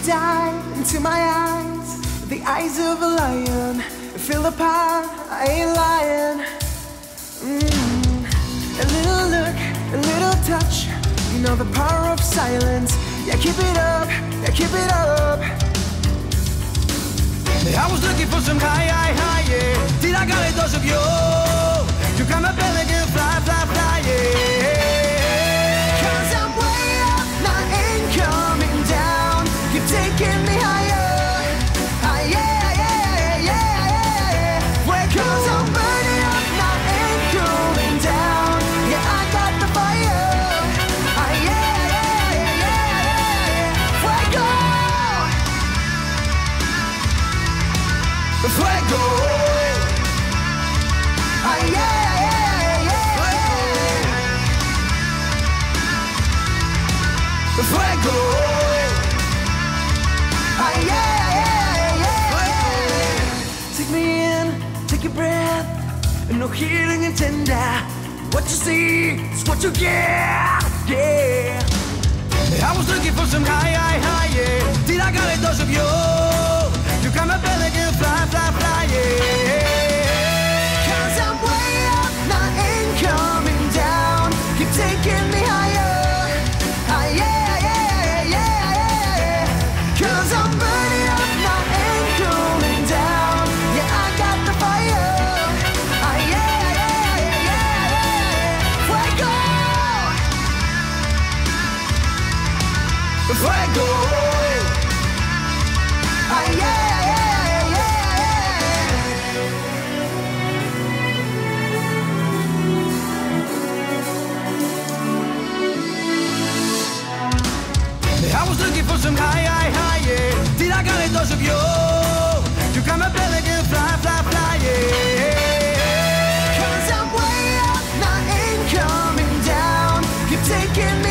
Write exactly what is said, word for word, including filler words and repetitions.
dive into my eyes, the eyes of a lion. Feel the power, I ain't lying. Mm. A little look, a little touch, you know the power of silence. Yeah, keep it up, yeah, keep it up. I was looking for some high, high, high, yeah. Till I got a dose of you. You got my belly, girl, fly, fly, fly, yeah. Cause I'm way up, not ain't coming down. Keep taking me higher, higher, yeah, yeah, yeah, yeah, yeah. Where cause I'm burning up, not ain't cooling down. Yeah, I got the fire, higher, yeah, yeah, yeah, yeah, yeah. Fuego, Fuego. ah, yeah, yeah, yeah, yeah. Fuego. Ah, yeah, yeah, yeah. Take me in, take a breath. No healing and tender. What you see is what you get, yeah. I was looking for some high, high, high, yeah. Till I got a dose of you. You got my belly, girl, fly, fly, fly, yeah. Cause I'm way up, not ain't coming down. Keep taking me higher, higher, yeah, yeah, yeah, yeah. Cause I'm burning up, not ain't cooling down. Yeah, I got the fire, ah, yeah, yeah, yeah, yeah. Fuego, Fuego. ah, yeah, yeah, yeah, yeah. I was looking for some high, high, high, yeah. Till I got a dose of you. You got my belly, girl, fly, fly, fly, yeah. Cause I'm way up, not ain't coming down. Keep taking me